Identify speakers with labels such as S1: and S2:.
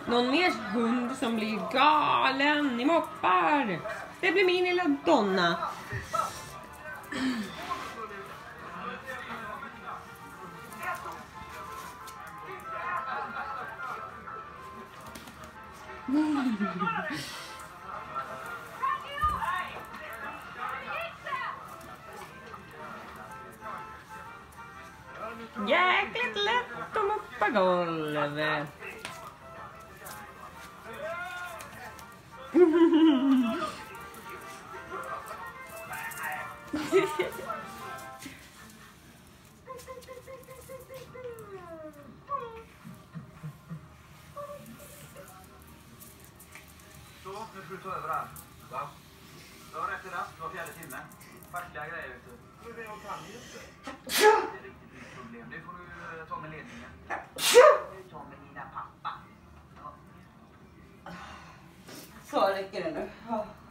S1: Någon mer hund som blir galen i moppar. Det blir min lilla Donna. Jäkligt lätt att moppa golvet.
S2: Så, nu får du ta över här. Va? Du har rätt i rast var 4:e timme. Fackliga grejer, vet du. Men jag kan ju inte. Det är riktigt ditt problem. Det får du ta med ledningen. Du tar med dina pappa.
S3: Så räcker det nu.